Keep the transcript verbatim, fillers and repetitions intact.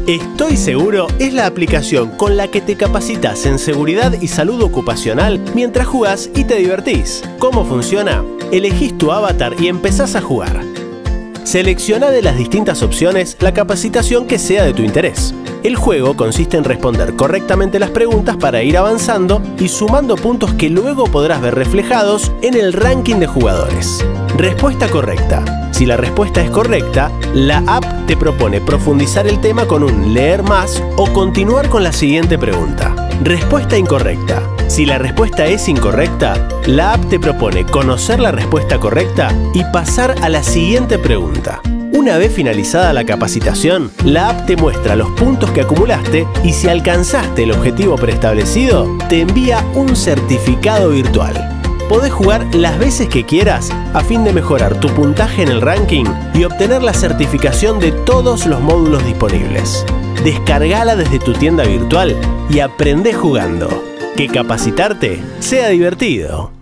Estoy Seguro es la aplicación con la que te capacitas en seguridad y salud ocupacional mientras jugás y te divertís. ¿Cómo funciona? Elegís tu avatar y empezás a jugar. Selecciona de las distintas opciones la capacitación que sea de tu interés. El juego consiste en responder correctamente las preguntas para ir avanzando y sumando puntos que luego podrás ver reflejados en el ranking de jugadores. Respuesta correcta. Si la respuesta es correcta, la app te propone profundizar el tema con un leer más o continuar con la siguiente pregunta. Respuesta incorrecta. Si la respuesta es incorrecta, la app te propone conocer la respuesta correcta y pasar a la siguiente pregunta. Una vez finalizada la capacitación, la app te muestra los puntos que acumulaste y si alcanzaste el objetivo preestablecido, te envía un certificado virtual. Podés jugar las veces que quieras a fin de mejorar tu puntaje en el ranking y obtener la certificación de todos los módulos disponibles. Descargala desde tu tienda virtual y aprende jugando. Que capacitarte sea divertido.